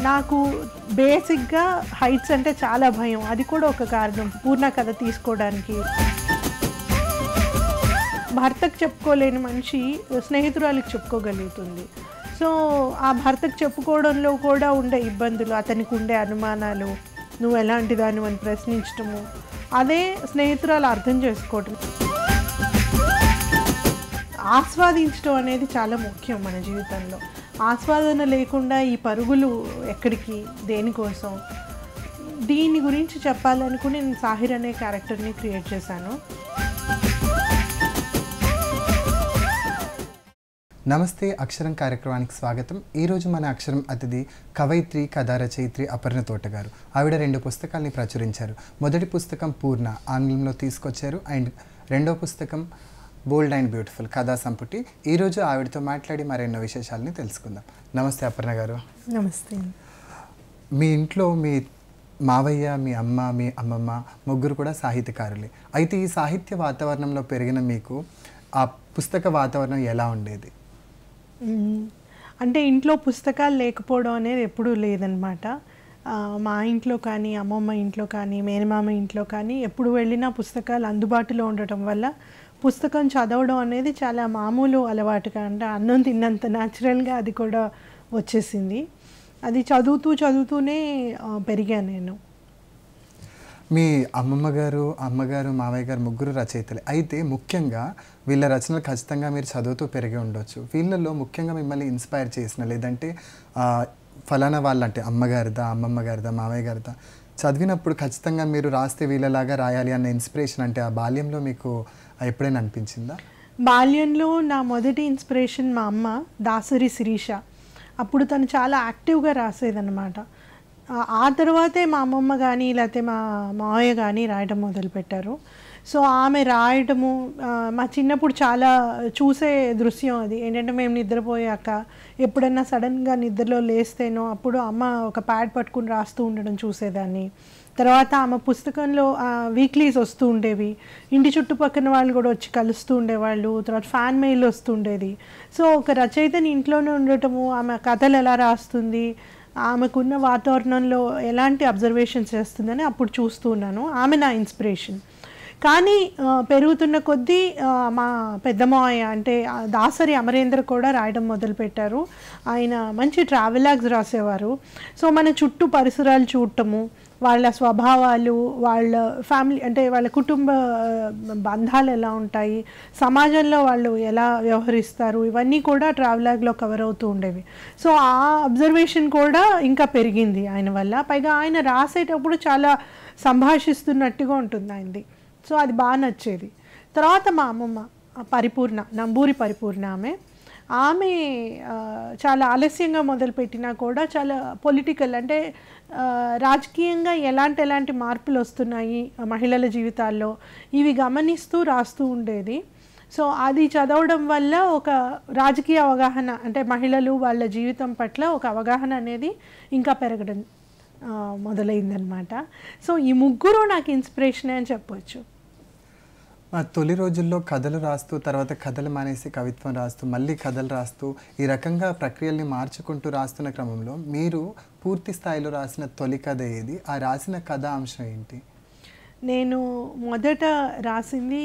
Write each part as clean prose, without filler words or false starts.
నాకు బేసిక్గా హైట్స్ అంటే చాలా భయం. అది కూడా ఒక కారణం పూర్ణ కథ తీసుకోవడానికి. భర్తకు చెప్పుకోలేని మనిషి స్నేహితురాలికి చెప్పుకోగలుగుతుంది. సో ఆ భర్తకు చెప్పుకోవడంలో కూడా ఉండే ఇబ్బందులు, అతనికి ఉండే అనుమానాలు, నువ్వు ఎలాంటి దాన్ని అని ప్రశ్నించటము, అదే స్నేహితురాలు అర్థం చేసుకోవటం. ఆస్వాదించడం అనేది చాలా ముఖ్యం మన జీవితంలో. ఆస్వాదన లేకుండా ఈ పరుగులు ఎక్కడికి, దేనికోసం, దీని గురించి చెప్పాలనుకుని నేను సాహిర్ అనే క్యారెక్టర్ని క్రియేట్ చేశాను. నమస్తే, అక్షరం కార్యక్రమానికి స్వాగతం. ఈరోజు మన అక్షరం అతిథి కవయిత్రి, కథా రచయిత్రి అపర్ణ తోట గారు. ఆవిడ 2 పుస్తకాలని ప్రచురించారు. మొదటి పుస్తకం పూర్ణ ఆంగ్లంలో తీసుకొచ్చారు, అండ్ రెండో పుస్తకం బోల్డ్ అండ్ బ్యూటిఫుల్ కథా సంపుటి. ఈరోజు ఆవిడతో మాట్లాడి మరెన్నో విశేషాలని తెలుసుకుందాం. నమస్తే అపర్ణ గారు. నమస్తే. మీ ఇంట్లో మీ మావయ్య, మీ అమ్మ, మీ అమ్మమ్మ ముగ్గురు కూడా సాహిత్యకారులే. అయితే ఈ సాహిత్య వాతావరణంలో పెరిగిన మీకు ఆ పుస్తక వాతావరణం ఎలా ఉండేది? అంటే ఇంట్లో పుస్తకాలు లేకపోవడం అనేది ఎప్పుడూ లేదనమాట. మా ఇంట్లో కానీ, అమ్మమ్మ ఇంట్లో కానీ, మేనమామ ఇంట్లో కానీ ఎప్పుడు వెళ్ళినా పుస్తకాలు అందుబాటులో ఉండటం వల్ల పుస్తకం చదవడం అనేది చాలా మామూలు అలవాటుగా, అంటే అన్నం తిన్నంత న్యాచురల్గా అది కూడా వచ్చేసింది. అది చదువుతూనే పెరిగాను నేను. మీ అమ్మమ్మ గారు, అమ్మగారు, మావయ్య గారు ముగ్గురు రచయితలే. అయితే ముఖ్యంగా వీళ్ళ రచనలు ఖచ్చితంగా మీరు చదువుతూ పెరిగి ఉండొచ్చు. వీళ్ళల్లో ముఖ్యంగా మిమ్మల్ని ఇన్స్పైర్ చేసిన, లేదంటే ఫలానా వాళ్ళంటే అమ్మగారిదా, అమ్మమ్మ గారిదా, మావయ్య గారిదా చదివినప్పుడు ఖచ్చితంగా మీరు రాస్తే వీళ్ళలాగా రాయాలి అన్న ఇన్స్పిరేషన్ అంటే ఆ బాల్యంలో మీకు ఎప్పుడైనా అనిపించిందా? బాల్యంలో నా మొదటి ఇన్స్పిరేషన్ మా అమ్మ, దాసరి శిరీష. అప్పుడు తను చాలా యాక్టివ్గా రాసేదన్నమాట. ఆ తర్వాతే మా అమ్మమ్మ కానీ లేకపోతే మా మావయ్య కానీ రాయడం మొదలుపెట్టారు. సో ఆమె రాయడము మా చిన్నప్పుడు చాలా చూసే దృశ్యం అది. ఏంటంటే మేము నిద్రపోయాక ఎప్పుడన్నా సడన్గా నిద్రలో లేస్తేనో అప్పుడు అమ్మ ఒక ప్యాడ్ పట్టుకుని రాస్తూ ఉండడం చూసేదాన్ని. తర్వాత ఆమె పుస్తకంలో వీక్లీస్ వస్తూ ఉండేవి. ఇంటి చుట్టుపక్కల వాళ్ళు కూడా వచ్చి కలుస్తూ ఉండేవాళ్ళు. తర్వాత ఫ్యాన్ మెయిల్ వస్తుండేది. సో ఒక రచయితని ఇంట్లోనే ఉండటము, ఆమె కథలు ఎలా రాస్తుంది, ఆమెకున్న వాతావరణంలో ఎలాంటి అబ్జర్వేషన్స్ చేస్తుందని అప్పుడు చూస్తూ ఉన్నాను. ఆమె నా ఇన్స్పిరేషన్. కానీ పెరుగుతున్న కొద్దీ మా పెద్దమావయ్య అంటే దాసరి అమరేంద్ర కూడా రాయడం మొదలుపెట్టారు. ఆయన మంచి ట్రావెలాగ్స్ రాసేవారు. సో మన చుట్టూ పరిసరాలు చూడటము, వాళ్ళ స్వభావాలు, వాళ్ళ ఫ్యామిలీ అంటే వాళ్ళ కుటుంబ బంధాలు ఎలా ఉంటాయి, సమాజంలో వాళ్ళు ఎలా వ్యవహరిస్తారు, ఇవన్నీ కూడా ట్రావెలాగ్లో కవర్ అవుతూ ఉండేవి. సో ఆ అబ్జర్వేషన్ కూడా ఇంకా పెరిగింది ఆయన వల్ల. పైగా ఆయన రాసేటప్పుడు చాలా సంభాషిస్తున్నట్టుగా ఉంటుంది ఆయనది. సో అది బాగా నచ్చేది. తర్వాత మా అమ్మమ్మ పరిపూర్ణ, నంబూరి పరిపూర్ణ ఆమె చాలా ఆలస్యంగా మొదలుపెట్టినా కూడా చాలా పొలిటికల్, అంటే రాజకీయంగా ఎలాంటి మార్పులు వస్తున్నాయి మహిళల జీవితాల్లో ఇవి గమనిస్తూ రాస్తూ ఉండేది. సో అది చదవడం వల్ల ఒక రాజకీయ అవగాహన, అంటే మహిళలు వాళ్ళ జీవితం పట్ల ఒక అవగాహన అనేది ఇంకా పెరగడం మొదలైందనమాట. సో ఈ ముగ్గురు నాకు ఇన్స్పిరేషనే అని చెప్పవచ్చు. తొలి రోజుల్లో కథలు రాస్తూ, తర్వాత కథలు మానేసి కవిత్వం రాస్తూ, మళ్ళీ కథలు రాస్తూ, ఈ రకంగా ప్రక్రియల్ని మార్చుకుంటూ రాస్తున్న క్రమంలో మీరు పూర్తి స్థాయిలో రాసిన తొలి కథ ఏది? ఆ రాసిన కథా అంశం ఏంటి? నేను మొదట రాసింది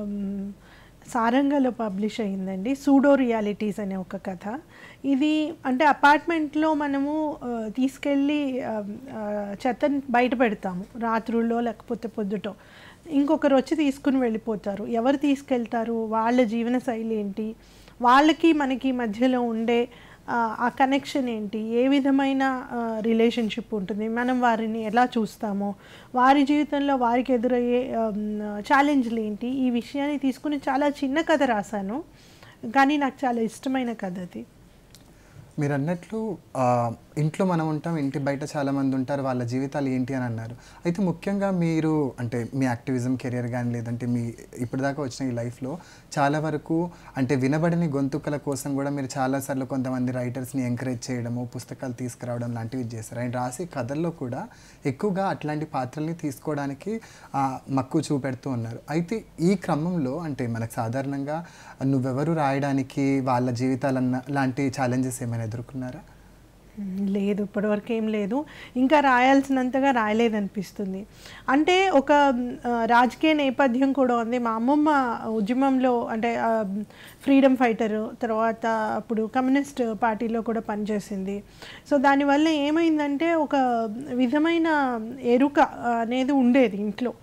సారంగలో పబ్లిష్ అయ్యిందండి, సూడో రియాలిటీస్ అనే ఒక కథ. ఇది అంటే అపార్ట్మెంట్లో మనము తీసుకెళ్ళి చెత్తని బయట పెడతాము రాత్రుల్లో లేకపోతే పొద్దుటో. ఇంకొకరు వచ్చి తీసుకుని వెళ్ళిపోతారు. ఎవరు తీసుకెళ్తారు, వాళ్ళ జీవన శైలి ఏంటి, వాళ్ళకి మనకి మధ్యలో ఉండే ఆ కనెక్షన్ ఏంటి, ఏ విధమైన రిలేషన్షిప్ ఉంటుంది, మనం వారిని ఎలా చూస్తామో, వారి జీవితంలో వారికి ఎదురయ్యే ఛాలెంజ్లు ఏంటి, ఈ విషయాన్ని తీసుకుని చాలా చిన్న కథ రాశాను. కానీ నాకు చాలా ఇష్టమైన కథ అది. మీరు అన్నట్లు ఇంట్లో మనం ఉంటాం, ఇంటి బయట చాలామంది ఉంటారు, వాళ్ళ జీవితాలు ఏంటి అని అన్నారు. అయితే ముఖ్యంగా మీరు అంటే మీ యాక్టివిజం కెరియర్ కానీ, లేదంటే మీ ఇప్పటిదాకా వచ్చిన ఈ లైఫ్లో చాలా వరకు అంటే వినబడని గొంతుకల కోసం కూడా మీరు చాలాసార్లు కొంతమంది రైటర్స్ని ఎంకరేజ్ చేయడము, పుస్తకాలు తీసుకురావడం లాంటివి చేశారు. అండ్ రాసి కథల్లో కూడా ఎక్కువగా అట్లాంటి పాత్రల్ని తీసుకోవడానికి మక్కువ చూపెడుతూ ఉన్నారు. అయితే ఈ క్రమంలో అంటే మనకు సాధారణంగా నువ్వెవరు రాయడానికి వాళ్ళ జీవితాలన్న లాంటి ఛాలెంజెస్ ఏమైనా ఎదుర్కొన్నారా? లేదు, ఇప్పటివరకు ఏం లేదు. ఇంకా రాయాల్సినంతగా రాయలేదనిపిస్తుంది. అంటే ఒక రాజకీయ నేపథ్యం కూడా ఉంది. మా అమ్మమ్మ ఉద్యమంలో అంటే ఫ్రీడమ్ ఫైటరు, తర్వాత అప్పుడు కమ్యూనిస్ట్ పార్టీలో కూడా పనిచేసింది. సో దానివల్ల ఏమైందంటే ఒక విధమైన ఎరుక అనేది ఉండేది ఇంట్లో.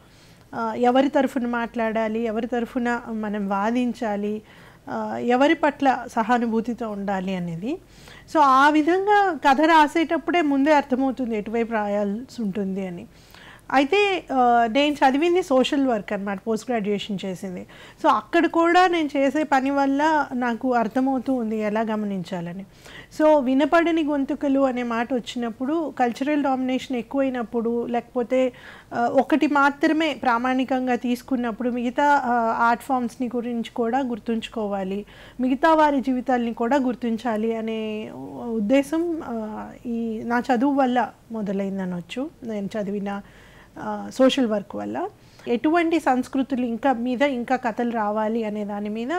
ఎవరి తరఫున మాట్లాడాలి, ఎవరి తరఫున మనం వాదించాలి, ఎవరి పట్ల సహానుభూతితో ఉండాలి అనేది. సో ఆ విధంగా కథ రాసేటప్పుడే ముందే అర్థమవుతుంది ఎటువైపు రాయాల్సి ఉంటుంది అని. అయితే నేను చదివింది సోషల్ వర్క్ అనమాట, పోస్ట్ గ్రాడ్యుయేషన్ చేసింది. సో అక్కడ కూడా నేను చేసే పని వల్ల నాకు అర్థమవుతూ ఉంది ఎలా గమనించాలని. సో వినపడని గొంతుకలు అనే మాట వచ్చినప్పుడు, కల్చరల్ డామినేషన్ ఎక్కువైనప్పుడు, లేకపోతే ఒకటి మాత్రమే ప్రామాణికంగా తీసుకున్నప్పుడు మిగతా ఆర్ట్ ఫామ్స్ని గురించి కూడా గుర్తుంచుకోవాలి, మిగతా వారి జీవితాలని కూడా గుర్తించాలి అనే ఉద్దేశం ఈ నా చదువు వల్ల మొదలైందనొచ్చు. నేను చదివిన సోషల్ వర్క్ వల్ల ఎటువంటి సంస్కృతులు ఇంకా కథలు రావాలి అనే దాని మీద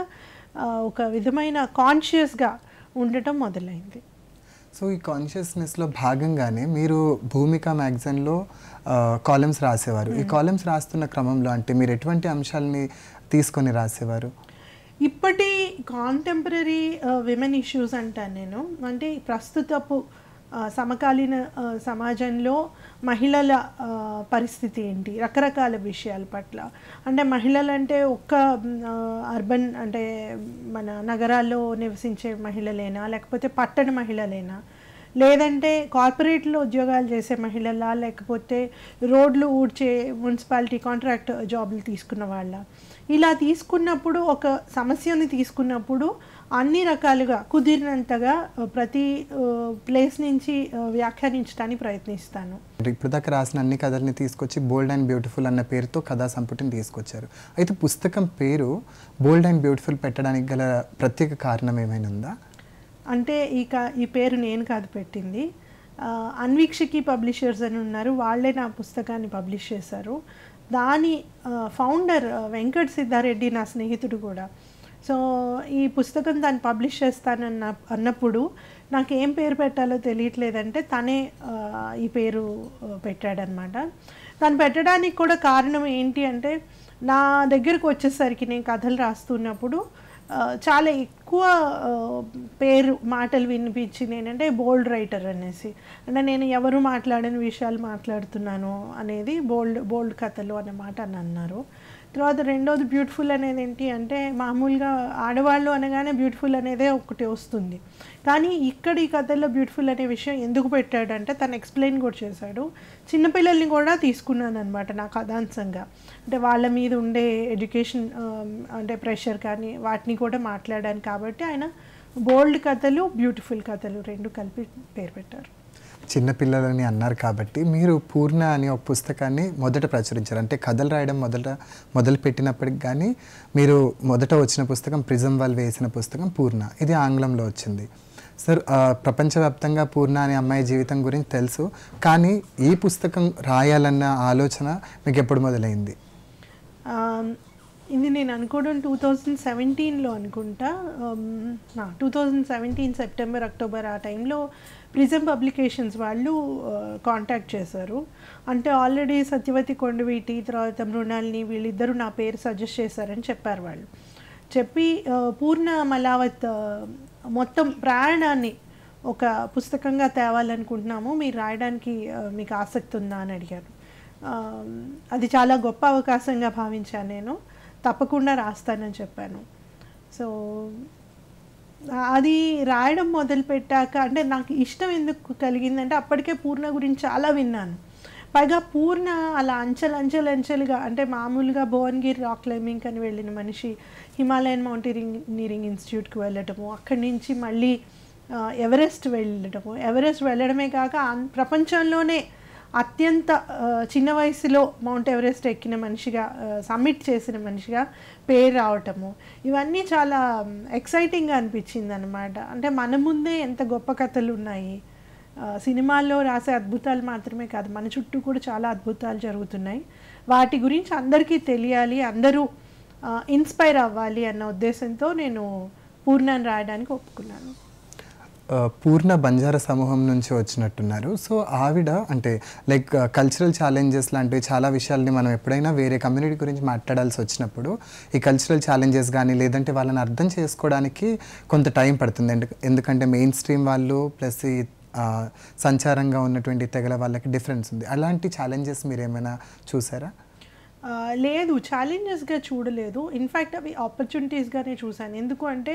ఒక విధమైన కాన్షియస్గా ఉండటం మొదలైంది. సో ఈ కాన్షియస్నెస్లో భాగంగానే మీరు భూమిక మ్యాగజైన్లో కాలమ్స్ రాసేవారు. ఈ కాలమ్స్ రాస్తున్న క్రమంలో అంటే మీరు ఎటువంటి అంశాలని తీసుకొని రాసేవారు? ఇప్పటి కాంటెంపరీ విమెన్ ఇష్యూస్ అంటాను నేను. అంటే ప్రస్తుతపు సమకాలీన సమాజంలో మహిళల పరిస్థితి ఏంటి, రకరకాల విషయాల పట్ల. అంటే మహిళలు అంటే ఒక్క అర్బన్ అంటే మన నగరాల్లో నివసించే మహిళలేనా, లేకపోతే పట్టణ మహిళలేనా, లేదంటే కార్పొరేట్లో ఉద్యోగాలు చేసే మహిళలా, లేకపోతే రోడ్లు ఊడ్చే మున్సిపాలిటీ కాంట్రాక్ట్ జాబులు తీసుకున్న వాళ్ళ. ఇలా తీసుకున్నప్పుడు, ఒక సమస్యని తీసుకున్నప్పుడు అన్ని రకాలుగా కుదిరినంతగా ప్రతి ప్లేస్ నుంచి వ్యాఖ్యానించడానికి ప్రయత్నిస్తాను. ఇప్పుడు దాకా రాసిన అన్ని కథల్ని తీసుకొచ్చి బోల్డ్ అండ్ బ్యూటిఫుల్ అన్న పేరుతో కథా సంపుటిని తీసుకొచ్చారు. అయితే పుస్తకం పేరు బోల్డ్ అండ్ బ్యూటిఫుల్ పెట్టడానికి గల ప్రత్యేక కారణం ఏమైనా ఉందా? అంటే ఈ పేరు నేను కాదు పెట్టింది, అన్వీక్షకి పబ్లిషర్స్ అని ఉన్నారు, వాళ్ళే నా పుస్తకాన్ని పబ్లిష్ చేశారు. దాని ఫౌండర్ వెంకట్ సిద్ధారెడ్డి నా స్నేహితుడు కూడా. సో ఈ పుస్తకం తను పబ్లిష్ అన్నప్పుడు నాకు ఏం పేరు పెట్టాలో తెలియట్లేదంటే తనే ఈ పేరు పెట్టాడనమాట. తను పెట్టడానికి కూడా కారణం ఏంటి అంటే, నా దగ్గరకు వచ్చేసరికి నేను కథలు రాస్తున్నప్పుడు చాలా ఎక్కువ మాటలు వినిపించింది ఏంటంటే బోల్డ్ రైటర్ అనేసి. అంటే నేను ఎవరు మాట్లాడని విషయాలు మాట్లాడుతున్నాను అనేది బోల్డ్ కథలు అన్నమాట అని అన్నారు. తర్వాత రెండోది బ్యూటిఫుల్ అనేది ఏంటి అంటే, మామూలుగా ఆడవాళ్ళు అనగానే బ్యూటిఫుల్ అనేదే ఒకటి వస్తుంది, కానీ ఇక్కడ ఈ కథల్లో బ్యూటిఫుల్ అనే విషయం ఎందుకు పెట్టాడంటే తను ఎక్స్ప్లెయిన్ కూడా చేశాడు. చిన్నపిల్లల్ని కూడా తీసుకున్నాను అనమాట నా కథాంశంగా. అంటే వాళ్ళ మీద ఉండే ఎడ్యుకేషన్ అంటే ప్రెషర్ కానీ వాటిని కూడా మాట్లాడాను. కాబట్టి ఆయన బోల్డ్ కథలు, బ్యూటిఫుల్ కథలు రెండు కలిపి పేరు పెట్టారు. చిన్నపిల్లలని అన్నారు కాబట్టి మీరు పూర్ణ అనే ఒక పుస్తకాన్ని మొదట ప్రచురించారు. అంటే కథలు రాయడం మొదలు పెట్టినప్పటికి కానీ మీరు మొదట వచ్చిన పుస్తకం ప్రిజం వాళ్ళు వేసిన పుస్తకం పూర్ణ. ఇది ఆంగ్లంలో వచ్చింది. సార్, ప్రపంచవ్యాప్తంగా పూర్ణ అనే అమ్మాయి జీవితం గురించి తెలుసు, కానీ ఈ పుస్తకం రాయాలన్న ఆలోచన మీకు ఎప్పుడు మొదలైంది? ఇది నేను అనుకోవడం 2017లో అనుకుంటా. 2017 సెప్టెంబర్, అక్టోబర్ ఆ టైంలో ప్రిజం పబ్లికేషన్స్ వాళ్ళు కాంటాక్ట్ చేశారు. అంటే ఆల్రెడీ సత్యవతి కొండవీటి, తర్వాత మృణాలిని వీళ్ళిద్దరూ నా పేరు సజెస్ట్ చేశారని చెప్పారు వాళ్ళు. చెప్పి పూర్ణ మలావత్ మొత్తం ప్రయాణాన్ని ఒక పుస్తకంగా తేవాలనుకుంటున్నాము, మీరు రాయడానికి మీకు ఆసక్తి ఉందా అని అడిగారు. అది చాలా గొప్ప అవకాశంగా భావించాను నేను. తప్పకుండా రాస్తానని చెప్పాను. సో అది రాయడం మొదలుపెట్టాక అంటే నాకు ఇష్టం ఎందుకు కలిగిందంటే, అప్పటికే పూర్ణ గురించి చాలా విన్నాను. పైగా పూర్ణ అలా అంచెలుగా అంటే మామూలుగా భువనగిరి రాక్ క్లైంబింగ్ అని వెళ్ళిన మనిషి హిమాలయన్ మౌంటైనీరింగ్ ఇన్స్టిట్యూట్కి వెళ్ళటము, అక్కడి నుంచి మళ్ళీ ఎవరెస్ట్ వెళ్ళడమే కాక ప్రపంచంలోనే అత్యంత చిన్న వయసులో మౌంట్ ఎవరెస్ట్ ఎక్కిన మనిషిగా, సబ్మిట్ చేసిన మనిషిగా పేరు రావటము, ఇవన్నీ చాలా ఎక్సైటింగ్గా అనిపించింది అనమాట. అంటే మన ముందే ఎంత గొప్ప కథలు ఉన్నాయి. సినిమాల్లో రాసే అద్భుతాలు మాత్రమే కాదు, మన చుట్టూ కూడా చాలా అద్భుతాలు జరుగుతున్నాయి. వాటి గురించి అందరికీ తెలియాలి, అందరూ ఇన్స్పైర్ అవ్వాలి అన్న ఉద్దేశంతో నేను పూర్ణాన్ని రాయడానికి ఒప్పుకున్నాను. పూర్ణ బంజారా సమూహం నుంచి వచ్చినట్టున్నారు. సో ఆవిడ అంటే లైక్ కల్చరల్ ఛాలెంజెస్ లాంటివి చాలా విషయాల్ని మనం ఎప్పుడైనా వేరే కమ్యూనిటీ గురించి మాట్లాడాల్సి వచ్చినప్పుడు ఈ కల్చరల్ ఛాలెంజెస్ కానీ లేదంటే వాళ్ళని అర్థం చేసుకోవడానికి కొంత టైం పడుతుంది. ఎందుకంటే మెయిన్ స్ట్రీమ్ వాళ్ళు ప్లస్ ఈ సంచారంగా ఉన్నటువంటి తెగల వాళ్ళకి డిఫరెన్స్ ఉంది. అలాంటి ఛాలెంజెస్ మీరు ఏమైనా చూసారా? లేదు, ఛాలెంజెస్గా చూడలేదు. ఇన్ఫ్యాక్ట్ అవి ఆపర్చునిటీస్గానే చూశాను. ఎందుకు అంటే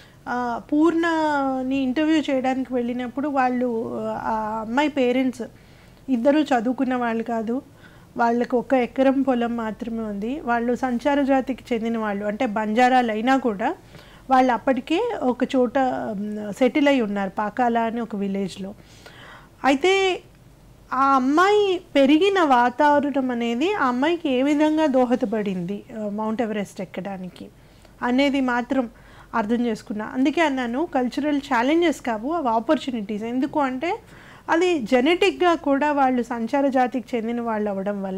పూర్ణని ఇంటర్వ్యూ చేయడానికి వెళ్ళినప్పుడు వాళ్ళు ఆ అమ్మాయి పేరెంట్స్ ఇద్దరు చదువుకున్న వాళ్ళు కాదు, వాళ్ళకి 1 ఎకరం పొలం మాత్రమే ఉంది. వాళ్ళు సంచార జాతికి చెందిన వాళ్ళు, అంటే బంజారాలు అయినా కూడా వాళ్ళు అప్పటికే ఒక చోట సెటిల్ అయి ఉన్నారు, పాకాల అని ఒక విలేజ్లో. అయితే ఆ అమ్మాయి పెరిగిన వాతావరణం అనేది ఆ అమ్మాయికి ఏ విధంగా దోహదపడింది మౌంట్ ఎవరెస్ట్ ఎక్కడానికి అనేది మాత్రం అర్థం చేసుకున్నా. అందుకే అన్నాను కల్చరల్ ఛాలెంజెస్ కావు, అవి ఆపర్చునిటీస్. ఎందుకు అంటే అది జెనెటిక్గా కూడా వాళ్ళు సంచార జాతికి చెందిన వాళ్ళు అవ్వడం వల్ల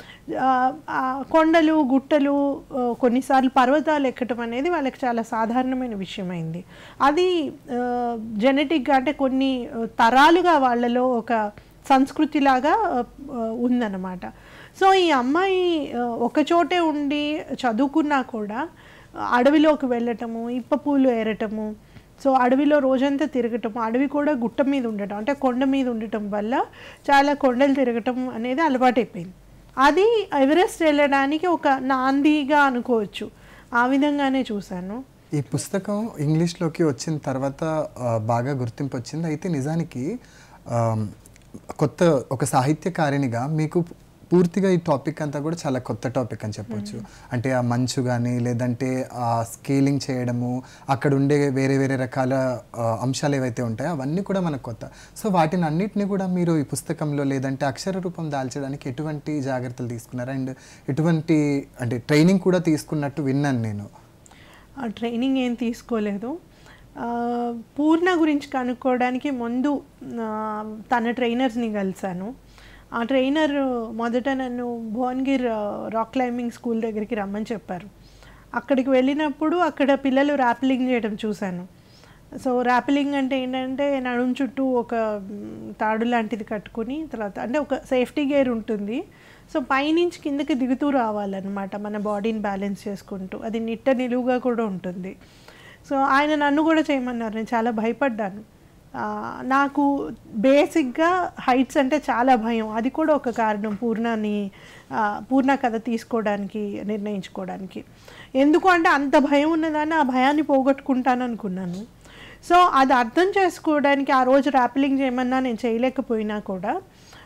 కొండలు గుట్టలు కొన్నిసార్లు పర్వతాలు ఎక్కడం అనేది వాళ్ళకి చాలా సాధారణమైన విషయమైంది. అది జెనెటిక్గా అంటే కొన్ని తరాలుగా వాళ్ళలో ఒక సంస్కృతిలాగా ఉందన్నమాట. సో ఈ అమ్మాయి ఒకచోటే ఉండి చదువుకున్నా కూడా అడవిలోకి వెళ్ళటము, ఇప్ప పూలు ఏరటము, సో అడవిలో రోజంతా తిరగటము, అడవి కూడా గుట్ట మీద ఉండటం అంటే కొండ మీద ఉండటం వల్ల చాలా కొండలు తిరగటం అనేది అలవాటైపోయింది. అది ఎవరెస్ట్ వెళ్ళడానికి ఒక నాందిగా అనుకోవచ్చు. ఆ విధంగానే చూశాను. ఈ పుస్తకం ఇంగ్లీష్లోకి వచ్చిన తర్వాత బాగా గుర్తింపు వచ్చింది. అయితే నిజానికి కొత్త ఒక సాహిత్యకారిణిగా మీకు పూర్తిగా ఈ టాపిక్ అంతా కూడా చాలా కొత్త టాపిక్ అని చెప్పొచ్చు. అంటే ఆ మంచు కానీ లేదంటే ఆ స్కేలింగ్ చేయడము, అక్కడ ఉండే వేరే వేరే రకాల అంశాలు ఏవైతే ఉంటాయో అవన్నీ కూడా మనకు కొత్త. సో వాటిని అన్నిటిని కూడా మీరు ఈ పుస్తకంలో లేదంటే అక్షర రూపం దాల్చడానికి ఎటువంటి జాగ్రత్తలు తీసుకున్నారు? అండ్ ఎటువంటి అంటే ట్రైనింగ్ కూడా తీసుకున్నట్టు విన్నాను నేను. ట్రైనింగ్ ఏం తీసుకోలేదు. పూర్ణ గురించి కనుక్కోవడానికి ముందు తన ట్రైనర్స్ని కలిశాను. ఆ ట్రైనర్ మొదట నన్ను భువనగిర్ రాక్ క్లైంబింగ్ స్కూల్ దగ్గరికి రమ్మని చెప్పారు. అక్కడికి వెళ్ళినప్పుడు అక్కడ పిల్లలు ర్యాపిలింగ్ చేయడం చూశాను. సో ర్యాపిలింగ్ అంటే ఏంటంటే నడుం చుట్టూ ఒక తాడు లాంటిది కట్టుకుని తర్వాత అంటే ఒక సేఫ్టీ గేర్ ఉంటుంది. సో పైనుంచి కిందకి దిగుతూ రావాలన్నమాట మన బాడీని బ్యాలెన్స్ చేసుకుంటూ. అది నిలువుగా కూడా ఉంటుంది. సో ఆయన నన్ను కూడా చేయమన్నారు. నేను చాలా భయపడ్డాను. నాకు బేసిక్గా హైట్స్ అంటే చాలా భయం. అది కూడా ఒక కారణం పూర్ణ కథ తీసుకోవడానికి నిర్ణయించుకోవడానికి. ఎందుకు అంటే అంత భయం ఉన్నదాన్ని ఆ భయాన్ని పోగొట్టుకుంటాను అనుకున్నాను. సో అది అర్థం చేసుకోవడానికి ఆ రోజు ర్యాపిలింగ్ చేయమన్నా నేను చేయలేకపోయినా కూడా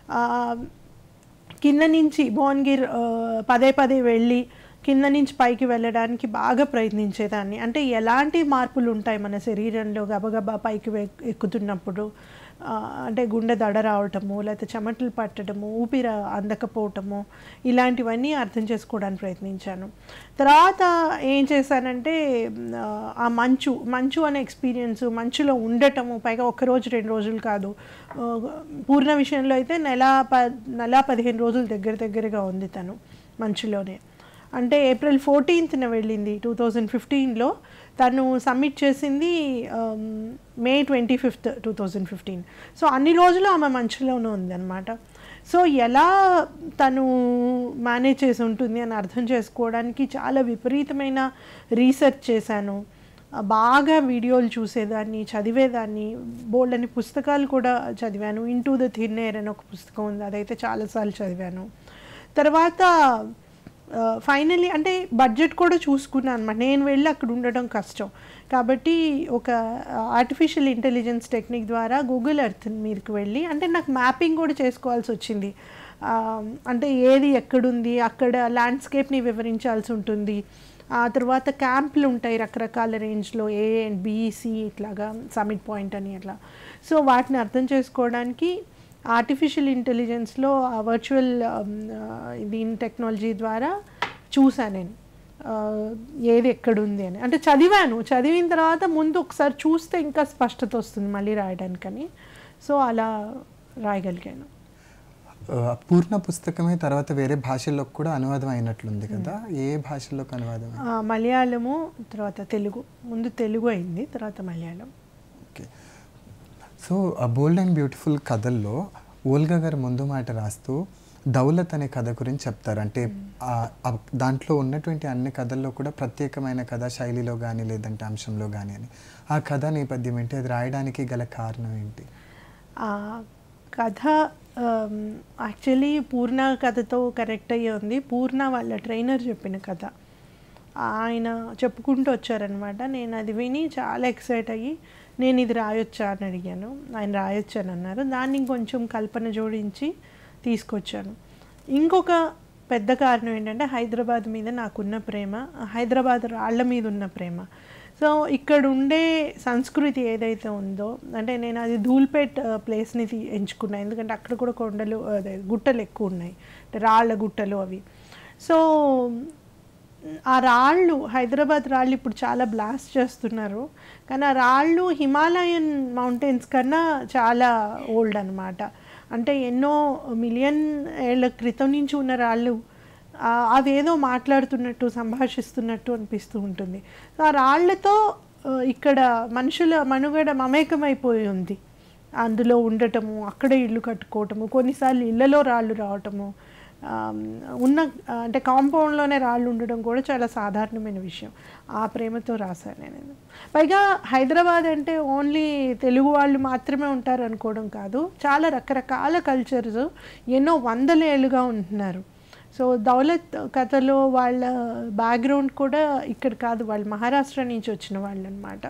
కింద నుంచి భువనగిర్ పదే వెళ్ళి కింద నుంచి పైకి వెళ్ళడానికి బాగా ప్రయత్నించేదాన్ని. అంటే ఎలాంటి మార్పులు ఉంటాయి మన శరీరంలో గబగబా పైకి ఎక్కుతున్నప్పుడు, అంటే గుండె దడ రావటము, లేకపోతే చెమటలు పట్టడము, ఊపిరి అందకపోవటము, ఇలాంటివన్నీ అర్థం చేసుకోవడానికి ప్రయత్నించాను. తర్వాత ఏం చేశానంటే ఆ మంచు అనే ఎక్స్పీరియన్స్, మంచులో ఉండటము, పైగా 1 రోజు 2 రోజులు కాదు. పూర్ణ విషయంలో అయితే నెల 15 రోజులు దగ్గరగా ఉంది తను మంచులోనే. అంటే April 14th వెళ్ళింది 2015లో. తను సబ్మిట్ చేసింది May 25th 2015. సో అన్ని రోజులు ఆమె మంచులోనే ఉందన్నమాట. సో ఎలా తను మేనేజ్ చేసి ఉంటుంది అని అర్థం చేసుకోవడానికి చాలా విపరీతమైన రీసెర్చ్ చేశాను. బాగా వీడియోలు చూసేదాన్ని, చదివేదాన్ని, బోల్డని పుస్తకాలు కూడా చదివాను. ఇంటూ ద థిన్ ఎయిర్ అని ఒక పుస్తకం ఉంది, అదైతే చాలాసార్లు చదివాను. తర్వాత ఫైనల్లీ అంటే బడ్జెట్ కూడా చూసుకున్నాను అనమాట. నేను వెళ్ళి అక్కడ ఉండడం కష్టం కాబట్టి ఒక ఆర్టిఫిషియల్ ఇంటెలిజెన్స్ టెక్నిక్ ద్వారా గూగుల్ ఎర్త్ మీదకి వెళ్ళి, అంటే నాకు మ్యాపింగ్ కూడా చేసుకోవాల్సి వచ్చింది. అంటే ఏది ఎక్కడుంది, అక్కడ ల్యాండ్స్కేప్ని వివరించాల్సి ఉంటుంది. ఆ తర్వాత క్యాంపులు ఉంటాయి రకరకాల రేంజ్లో, A and B C ఇట్లాగా, సమిట్ పాయింట్ అని అట్లా. సో వాటిని అర్థం చేసుకోవడానికి ఆర్టిఫిషియల్ ఇంటెలిజెన్స్లో వర్చువల్ దీని టెక్నాలజీ ద్వారా చూసాను నేను ఏది ఎక్కడుంది అని. అంటే చదివిన తర్వాత ముందు ఒకసారి చూస్తే ఇంకా స్పష్టత వస్తుంది మళ్ళీ రాయడానికని. సో అలా రాయగలిగాను. పూర్ణ పుస్తకమే తర్వాత వేరే భాషల్లోకి కూడా అనువాదం అయినట్లుంది కదా? ఏ భాషల్లోకి అనువాదం? మలయాళము, తర్వాత తెలుగు. ముందు తెలుగు అయింది, తర్వాత మలయాళం. ఓకే. సో ఆ బోల్డ్ అండ్ బ్యూటిఫుల్ కథల్లో ఓల్గా గారు ముందు మాట రాస్తూ దౌలత్ అనే కథ గురించి చెప్తారు. అంటే దాంట్లో ఉన్నటువంటి అన్ని కథల్లో కూడా ప్రత్యేకమైన కథ శైలిలో కానీ లేదంటే అంశంలో కానీ అని. ఆ కథ నేపథ్యం ఏంటి, అది రాయడానికి గల కారణం ఏంటి? కథ యాక్చువల్లీ పూర్ణ కథతో కనెక్ట్ అయ్యి ఉంది. పూర్ణ వాళ్ళ ట్రైనర్ చెప్పిన కథ ఆయన చెప్పుకుంటూ వచ్చారనమాట. నేను అది విని చాలా ఎక్సైట్ అయ్యి నేను ఇది రాయొచ్చా అని అడిగాను. ఆయన రాయొచ్చాను అన్నారు. దాన్ని ఇంకొంచెం కల్పన జోడించి తీసుకొచ్చాను. ఇంకొక పెద్ద కారణం ఏంటంటే హైదరాబాద్ మీద నాకున్న ప్రేమ, హైదరాబాద్ రాళ్ల మీద ఉన్న ప్రేమ. సో ఇక్కడ ఉండే సంస్కృతి ఏదైతే ఉందో, అంటే నేను అది ధూల్పేట్ ప్లేస్ని ఎంచుకున్నాను. ఎందుకంటే అక్కడ కూడా కొండలు అదే గుట్టలు ఎక్కువ ఉన్నాయి, అంటే రాళ్ళ గుట్టలు అవి. సో ఆ రాళ్ళు, హైదరాబాద్ రాళ్ళు ఇప్పుడు చాలా బ్లాస్ట్ చేస్తున్నారు, కానీ ఆ రాళ్ళు హిమాలయన్ మౌంటైన్స్ కన్నా చాలా ఓల్డ్ అనమాట. అంటే ఎన్నో మిలియన్ ఏళ్ళ క్రితం నుంచి ఉన్న రాళ్ళు అవేదో మాట్లాడుతున్నట్టు సంభాషిస్తున్నట్టు అనిపిస్తూ ఉంటుంది. ఆ రాళ్లతో ఇక్కడ మనుషుల మనుగడ మమేకమైపోయి ఉంది. అందులో ఉండటము, అక్కడే ఇల్లు కట్టుకోవటము, కొన్నిసార్లు ఇళ్లలో రాళ్ళు రావటము, ఉన్న అంటే కాంపౌండ్లోనే రాళ్ళు ఉండడం కూడా చాలా సాధారణమైన విషయం. ఆ ప్రేమతో రాశాను నేను. పైగా హైదరాబాద్ అంటే ఓన్లీ తెలుగు వాళ్ళు మాత్రమే ఉంటారు అనుకోవడం కాదు, చాలా రకరకాల కల్చర్స్ ఎన్నో వందల ఏళ్ళుగా ఉంటున్నారు. సో దౌలత్ కథలో వాళ్ళ బ్యాక్గ్రౌండ్ కూడా ఇక్కడ కాదు, వాళ్ళు మహారాష్ట్ర నుంచి వచ్చిన వాళ్ళు అనమాట.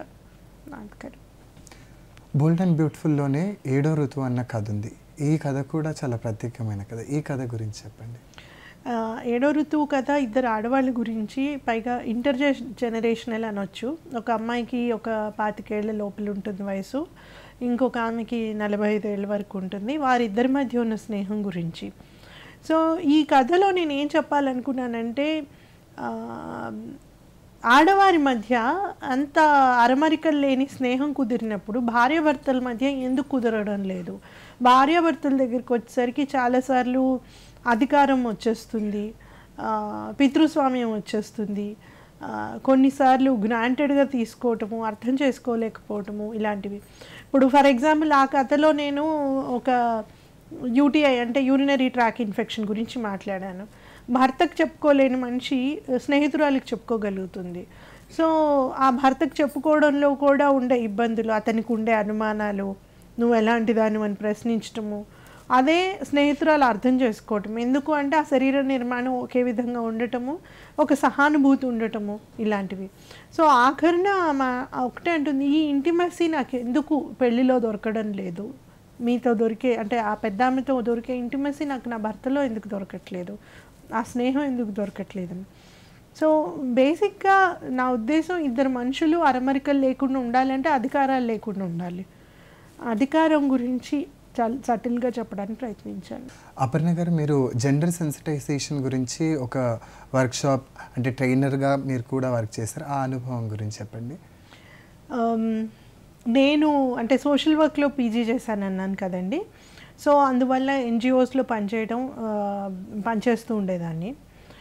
బోల్డ్ అండ్ బ్యూటిఫుల్లోనే 7వ ఋతువు అన్న కథ ఉంది. ఈ కథ కూడా చాలా ప్రత్యేకమైన కథ. ఈ కథ గురించి చెప్పండి. 7వ ఋతువు కథ ఇద్దరు ఆడవాళ్ళ గురించి, పైగా జనరేషనల్ అనొచ్చు. ఒక అమ్మాయికి ఒక 25 ఏళ్ల లోపల ఉంటుంది వయసు, ఇంకొక ఆమెకి 45 ఏళ్ళ వరకు ఉంటుంది. వారిద్దరి మధ్య ఉన్న స్నేహం గురించి. సో ఈ కథలో నేను ఏం చెప్పాలనుకున్నానంటే, ఆడవారి మధ్య అంత అరమరికలు లేని స్నేహం కుదిరినప్పుడు భార్యాభర్తల మధ్య ఎందుకు కుదరడం లేదు? భార్యాభర్తల దగ్గరికి వచ్చేసరికి చాలాసార్లు అధికారం వచ్చేస్తుంది, పితృస్వామ్యం వచ్చేస్తుంది, కొన్నిసార్లు గ్రాంటెడ్గా తీసుకోవటము, అర్థం చేసుకోలేకపోవటము, ఇలాంటివి. ఇప్పుడు ఫర్ ఎగ్జాంపుల్ ఆ కథలో నేను ఒక యూటీఐ అంటే యూరినరీ ట్రాక్ ఇన్ఫెక్షన్ గురించి మాట్లాడాను. భర్తకు చెప్పుకోలేని మనిషి స్నేహితురాలికి చెప్పుకోగలుగుతుంది. సో ఆ భర్తకు చెప్పుకోవడంలో కూడా ఉండే ఇబ్బందులు, అతనికి ఉండే అనుమానాలు, నువ్వు ఎలాంటి దాన్ని అని ప్రశ్నించటము, అదే స్నేహితురాలు అర్థం చేసుకోవటం. ఎందుకు అంటే ఆ శరీర నిర్మాణం ఒకే విధంగా ఉండటము, ఒక సహానుభూతి ఉండటము, ఇలాంటివి. సో ఆఖరిన ఒకటే అంటుంది, ఈ ఇంటిమసీ నాకు ఎందుకు పెళ్ళిలో దొరకడం లేదు, మీతో దొరికే అంటే ఆ పెద్ద ఆమెతో దొరికే ఇంటిమసీ నాకు నా భర్తలో ఎందుకు దొరకట్లేదు, ఆ స్నేహం ఎందుకు దొరకట్లేదు. సో బేసిక్గా నా ఉద్దేశం, ఇద్దరు మనుషులు అరమరికలు లేకుండా ఉండాలంటే అధికారాలు లేకుండా ఉండాలి. అధికారం గురించి చాలా సటిల్గా చెప్పడానికి ప్రయత్నించాను. అపర్ణ గారు, మీరు జెండర్ సెన్సిటైజేషన్ గురించి ఒక వర్క్షాప్ అంటే ట్రైనర్గా మీరు కూడా వర్క్ చేశారు. ఆ అనుభవం గురించి చెప్పండి. నేను అంటే సోషల్ వర్క్లో పీజీ చేశాను అన్నాను కదండి. సో అందువల్ల ఎన్జిఓస్లో పనిచేస్తూ ఉండేదాన్ని.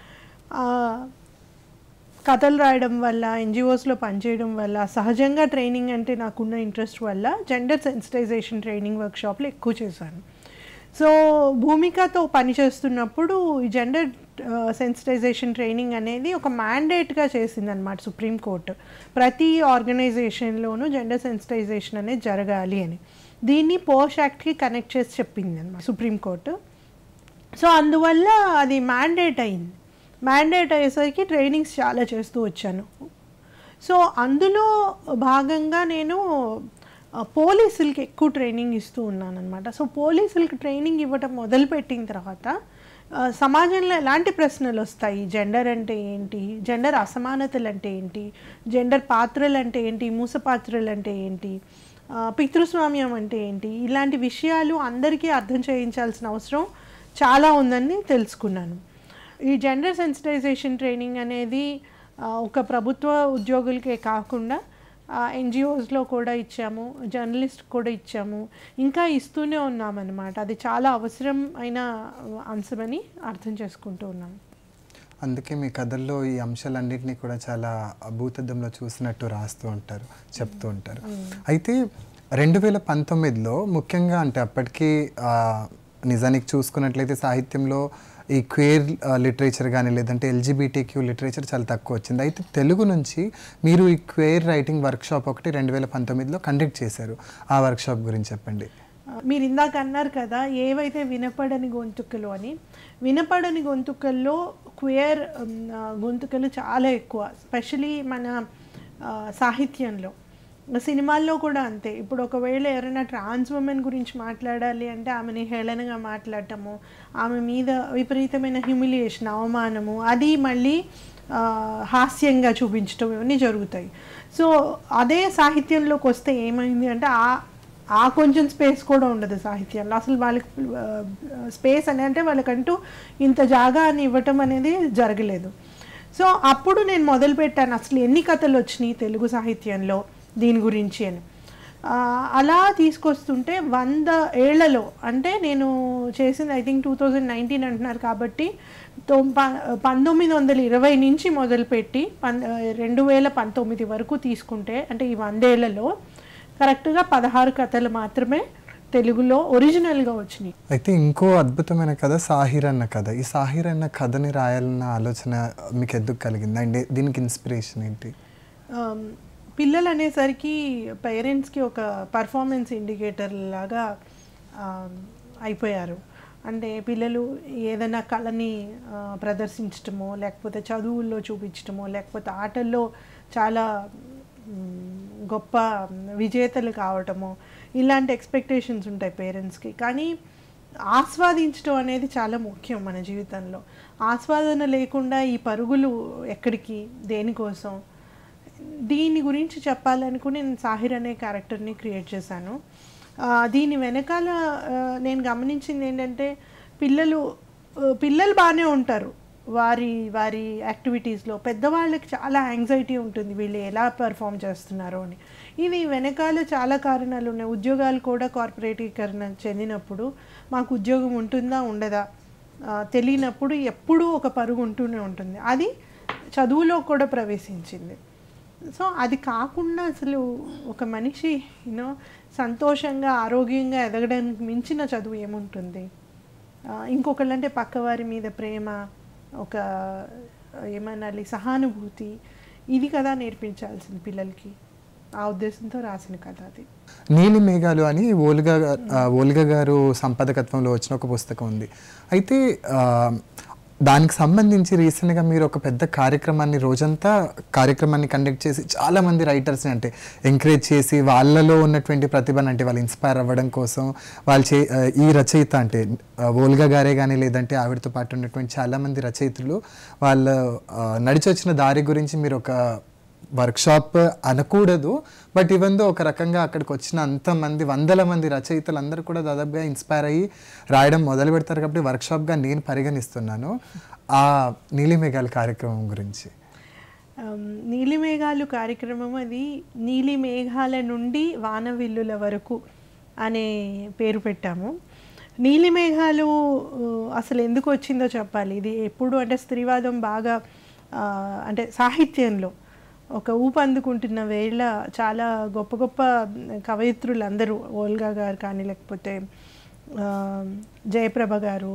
కథలు రాయడం వల్ల, ఎన్జిఓస్లో పనిచేయడం వల్ల, సహజంగా ట్రైనింగ్ అంటే నాకున్న ఇంట్రెస్ట్ వల్ల జెండర్ సెన్సిటైజేషన్ ట్రైనింగ్ వర్క్షాప్లు ఎక్కువ చేశాను. సో భూమికతో పనిచేస్తున్నప్పుడు ఈ జెండర్ సెన్సిటైజేషన్ ట్రైనింగ్ అనేది ఒక మ్యాండేట్గా చేసిందనమాట సుప్రీంకోర్టు. ప్రతి ఆర్గనైజేషన్లోనూ జెండర్ సెన్సిటైజేషన్ అనేది జరగాలి అని. దీన్ని పోష్ యాక్ట్కి కనెక్ట్ చేసి చెప్పింది అనమాట సుప్రీంకోర్టు. సో అందువల్ల అది మ్యాండేట్ అయింది. మ్యాండేట్ అయ్యేసరికి ట్రైనింగ్స్ చాలా చేస్తూ వచ్చాను. సో అందులో భాగంగా నేను పోలీసులకి ఎక్కువ ట్రైనింగ్ ఇస్తూ ఉన్నాను అనమాట. సో పోలీసులకి ట్రైనింగ్ ఇవ్వటం మొదలుపెట్టిన తర్వాత సమాజంలో ఎలాంటి ప్రశ్నలు వస్తాయి, జెండర్ అంటే ఏంటి, జెండర్ అసమానతలు అంటే ఏంటి, జెండర్ పాత్రలు అంటే ఏంటి, మూస పాత్రలు అంటే ఏంటి, పితృస్వామ్యం అంటే ఏంటి, ఇలాంటి విషయాలు అందరికీ అర్థం చేయించాల్సిన అవసరం చాలా ఉందని తెలుసుకున్నాను. ఈ జెండర్ సెన్సిటైజేషన్ ట్రైనింగ్ అనేది ఒక ప్రభుత్వ ఉద్యోగులకే కాకుండా ఎన్జిఓస్లో కూడా ఇచ్చాము, జర్నలిస్ట్ కూడా ఇచ్చాము, ఇంకా ఇస్తూనే ఉన్నామన్నమాట. అది చాలా అవసరం అయిన అంశమని అర్థం చేసుకుంటూ ఉన్నాము. అందుకే మీ కథల్లో ఈ అంశాలన్నింటినీ కూడా చాలా భూతద్దంలో చూసినట్టు రాస్తూ ఉంటారు, చెప్తూ ఉంటారు. అయితే 2019లో ముఖ్యంగా అంటే అప్పటికి నిజానికి చూసుకున్నట్లయితే సాహిత్యంలో ఈ క్వేర్ లిటరేచర్ కానీ లేదంటే ఎల్జిబిటిక్యూ లిటరేచర్ చాలా తక్కువ వచ్చింది. అయితే తెలుగు నుంచి మీరు ఈ క్వేర్ రైటింగ్ వర్క్షాప్ ఒకటి 2019లో కండక్ట్ చేశారు. ఆ వర్క్షాప్ గురించి చెప్పండి. మీరు ఇందాక అన్నారు కదా ఏవైతే వినపడని గొంతుకలు అని. వినపడని గొంతుకల్లో క్వేర్ గొంతుకలు చాలా ఎక్కువ, స్పెషలీ మన సాహిత్యంలో. సినిమాల్లో కూడా అంతే. ఇప్పుడు ఒకవేళ ఎవరైనా ట్రాన్స్ ఉమెన్ గురించి మాట్లాడాలి అంటే ఆమెని హేళనగా మాట్లాడటము, ఆమె మీద విపరీతమైన హ్యూమిలియేషన్, అవమానము, అది మళ్ళీ హాస్యంగా చూపించడం, ఇవన్నీ జరుగుతాయి. సో అదే సాహిత్యంలోకి వస్తే ఏమైంది అంటే ఆ కొంచెం స్పేస్ కూడా ఉండదు సాహిత్యంలో. అసలు వాళ్ళకి స్పేస్ అని అంటే వాళ్ళకంటూ ఇంత జాగాని ఇవ్వటం అనేది జరగలేదు. సో అప్పుడు నేను మొదలుపెట్టాను అసలు ఎన్ని కథలు వచ్చినాయి తెలుగు సాహిత్యంలో దీని గురించి అని. అలా తీసుకొస్తుంటే 100 ఏళ్లలో, అంటే నేను చేసింది ఐ థింక్ 2019 అంటున్నారు కాబట్టి 1920 నుంచి మొదలుపెట్టి 2019 వరకు తీసుకుంటే, అంటే ఈ 100 ఏళ్లలో కరెక్ట్గా 16 కథలు మాత్రమే తెలుగులో ఒరిజినల్గా వచ్చినాయి. అయితే ఇంకో అద్భుతమైన కథ సాహిర్ అన్న కథ. ఈ సాహిర్ అన్న కథని రాయాలన్న ఆలోచన మీకు ఎందుకు కలిగింది అండి? దీనికి ఇన్స్పిరేషన్ ఏంటి? పిల్లలు అనేసరికి పేరెంట్స్కి ఒక పర్ఫార్మెన్స్ ఇండికేటర్ లాగా అయిపోయారు. అంటే పిల్లలు ఏదైనా కళని ప్రదర్శించటమో, లేకపోతే చదువుల్లో చూపించటమో, లేకపోతే ఆటల్లో చాలా గొప్ప విజేతలు కావటము, ఇలాంటి ఎక్స్పెక్టేషన్స్ ఉంటాయి పేరెంట్స్కి. కానీ ఆస్వాదించడం అనేది చాలా ముఖ్యం మన జీవితంలో. ఆస్వాదన లేకుండా ఈ పరుగులు ఎక్కడికి, దేనికోసం, దీని గురించి చెప్పాలనుకుని నేను సాహిర్ అనే క్యారెక్టర్ని క్రియేట్ చేశాను. దీని వెనకాల నేను గమనించింది ఏంటంటే పిల్లలు బాగానే ఉంటారు వారి వారి యాక్టివిటీస్లో. పెద్దవాళ్ళకి చాలా యాంగ్జైటీ ఉంటుంది వీళ్ళు ఎలా పెర్ఫామ్ చేస్తున్నారో అని. ఇది వెనకాల చాలా కారణాలు ఉన్నాయి. ఉద్యోగాలు కూడా కార్పొరేటీకరణ చెందినప్పుడు మాకు ఉద్యోగం ఉంటుందా ఉండదా తెలియనప్పుడు ఎప్పుడూ ఒక పరుగు ఉంటూనే ఉంటుంది. అది చదువులో కూడా ప్రవేశించింది. సో అది కాకుండా అసలు ఒక మనిషి సంతోషంగా ఆరోగ్యంగా ఎదగడానికి మించిన చదువు ఏముంటుంది? ఇంకొకళ్ళంటే పక్కవారి మీద ప్రేమ, ఒక ఏమనాలి సహానుభూతి, ఇది కదా నేర్పించాల్సింది పిల్లలకి. ఆ ఉద్దేశంతో రాసిన కథ అది. నీలి మేఘాలు అని ఓల్గా గారు సంపాదకత్వంలో వచ్చిన ఒక పుస్తకం ఉంది. అయితే దానికి సంబంధించి రీసెంట్గా మీరు ఒక పెద్ద రోజంతా కార్యక్రమాన్ని కండక్ట్ చేసి చాలామంది రైటర్స్ని అంటే ఎంకరేజ్ చేసి వాళ్ళలో ఉన్నటువంటి ప్రతిభను అంటే వాళ్ళు ఇన్స్పైర్ అవ్వడం కోసం ఈ రచయిత అంటే ఓల్గా గారే కానీ లేదంటే ఆవిడతో పాటు ఉన్నటువంటి చాలామంది రచయితలు వాళ్ళ నడిచి వచ్చిన దారి గురించి మీరు ఒక వర్క్షాప్ అనకూడదు, బట్ ఇవందో ఒక రకంగా అక్కడికి వచ్చిన అంతమంది వందల మంది రచయితలు అందరూ కూడా దాదాపుగా ఇన్స్పైర్ అయ్యి రాయడం మొదలు పెడతారు కాబట్టి వర్క్షాప్గా నేను పరిగణిస్తున్నాను. ఆ నీలిమేఘాలు కార్యక్రమం గురించి. నీలిమేఘాలు కార్యక్రమం అది నీలి మేఘాల నుండి వానవిల్లుల వరకు అనే పేరు పెట్టాము. నీలిమేఘాలు అసలు ఎందుకు వచ్చిందో చెప్పాలి. ఇది ఎప్పుడు అంటే స్త్రీవాదం బాగా అంటే సాహిత్యంలో ఒక ఊపందుకుంటున్న వేళ చాలా గొప్ప గొప్ప కవయిత్రులు అందరూ, ఓల్గా గారు కానీ లేకపోతే జయప్రభ గారు,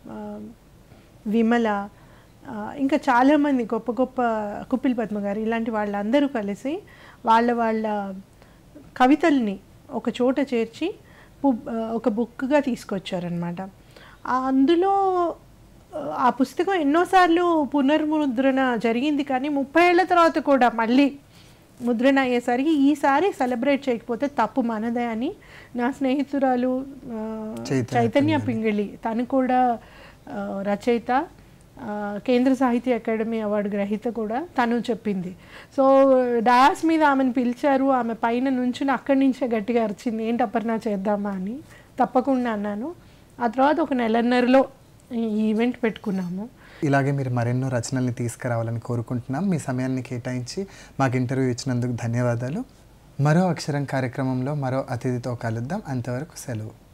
విమల, ఇంకా చాలామంది గొప్ప గొప్ప కుప్పిల్ పద్మ గారు, ఇలాంటి వాళ్ళందరూ కలిసి వాళ్ళ కవితల్ని ఒక చోట చేర్చి ఒక బుక్గా తీసుకొచ్చారనమాట. అందులో ఆ పుస్తకం ఎన్నోసార్లు పునర్ముద్రణ జరిగింది, కానీ 30 ఏళ్ల తర్వాత కూడా మళ్ళీ ముద్రణ అయ్యేసరికి ఈసారి సెలబ్రేట్ చేయకపోతే తప్పు మనదే అని నా స్నేహితురాలు చైతన్య పింగళి, తను కూడా రచయిత, కేంద్ర సాహిత్య అకాడమీ అవార్డు గ్రహీత కూడా, తను చెప్పింది. సో డాస్ మీద ఆమెను పిలిచారు, ఆమె పైన నుంచుని అక్కడి నుంచే గట్టిగా అరిచింది, ఏంటి అపర్ణ చేద్దామా అని. తప్పకుండా అన్నాను. ఆ తర్వాత ఒక నెలన్నరలో ఈ ఈవెంట్ పెట్టుకున్నాము. ఇలాగే మీరు మరెన్నో రచనల్ని తీసుకురావాలని కోరుకుంటున్నాం. మీ సమయాన్ని కేటాయించి మాకు ఇంటర్వ్యూ ఇచ్చినందుకు ధన్యవాదాలు. మరో అక్షరం కార్యక్రమంలో మరో అతిథితో కలుద్దాం. అంతవరకు సెలవు.